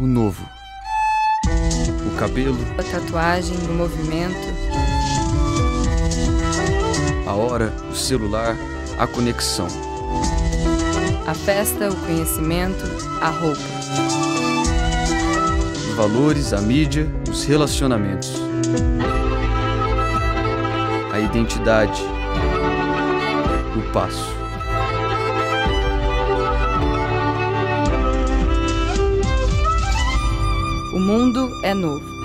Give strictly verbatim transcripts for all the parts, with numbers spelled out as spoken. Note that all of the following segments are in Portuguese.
o novo. O cabelo, A tatuagem, o movimento, a hora, o celular, a conexão. a festa, o conhecimento, a roupa. Os valores, a mídia, os relacionamentos. A identidade, o passo. O mundo é novo.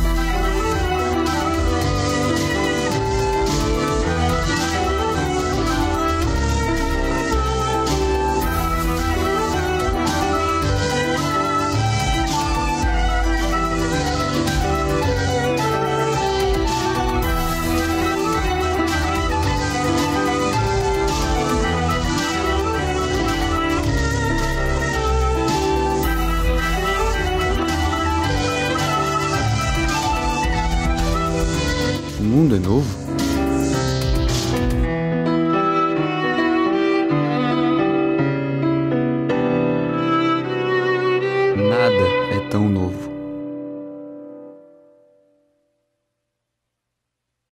O mundo é novo? Nada é tão novo.